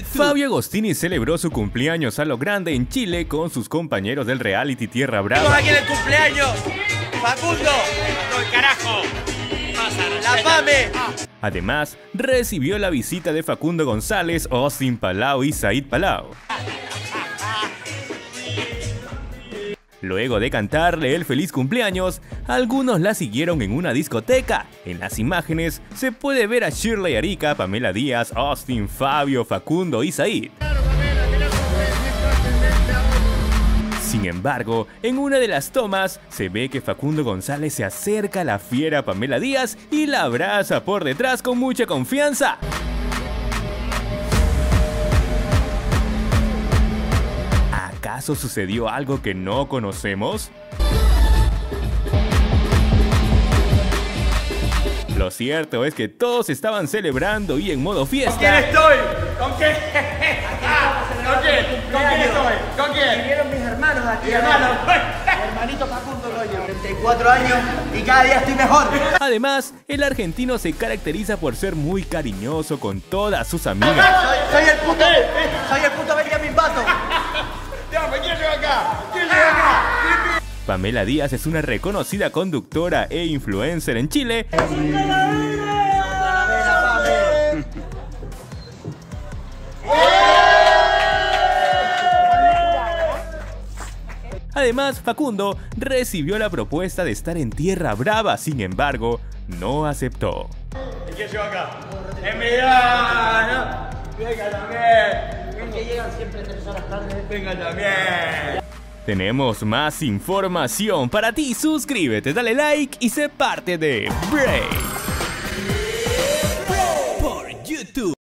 Fabio Agostini celebró su cumpleaños a lo grande en Chile con sus compañeros del reality Tierra Brava. ¡Aquí en el cumpleaños! ¡Facundo! ¡No, el carajo! ¡La Pame! Además, recibió la visita de Facundo González, Austin Palau y Said Palau. Luego de cantarle el feliz cumpleaños, algunos la siguieron en una discoteca. En las imágenes se puede ver a Shirley Arica, Pamela Díaz, Austin, Fabio, Facundo y Said. Sin embargo, en una de las tomas se ve que Facundo González se acerca a la fiera Pamela Díaz y la abraza por detrás con mucha confianza. ¿Acaso sucedió algo que no conocemos? Lo cierto es que todos estaban celebrando y en modo fiesta. ¿Con quién estoy? ¿Con quién? ¿Con quién? ¿Con quién estoy? ¿Con quién? Vinieron mis hermanos aquí. Mi hermano. Mi hermanito Facundo Loyo. 34 años y cada día estoy mejor. Además, el argentino se caracteriza por ser muy cariñoso con todas sus amigas. Soy el puto Benjamin Button. ¿Quién llega acá? ¿Quién llega acá? Pamela Díaz es una reconocida conductora e influencer en Chile. Además, Facundo recibió la propuesta de estar en Tierra Brava, sin embargo, no aceptó. ¿Quién llega acá? ¡Emiliano! ¡Venga también! Que llegan siempre 3 horas tarde. ¡Venga también! Tenemos más información para ti, suscríbete, dale like y sé parte de Break.